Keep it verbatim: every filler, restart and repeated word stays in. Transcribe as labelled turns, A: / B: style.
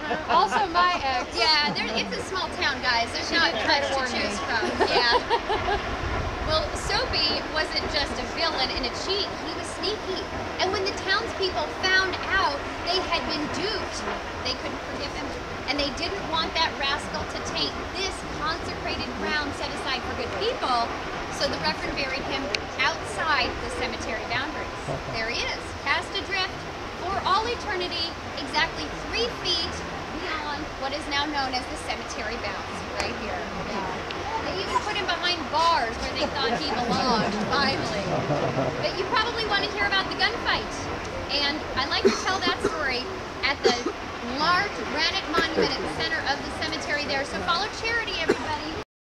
A: Also my ex.
B: Yeah, there, it's a small town, guys. There's
A: She
B: not
A: did try
B: much
A: to
B: to
A: warn me.
B: choose from. Yeah. Well, Soapy wasn't just a villain and a cheat. He was sneaky. And when the townspeople found out they had been duped, they couldn't forgive him. And they didn't want that rascal to taint this consecrated ground set aside for good people. So the Reverend buried him outside the cemetery boundaries. There he is, cast adrift for all eternity, exactly three feet beyond what is now known as the cemetery bounds, right here. They even put him behind bars where they thought he belonged, finally. But you probably want to hear about the gunfight. And I like to tell that story at the large granite monument at the center of the cemetery there. So follow Charity, everybody.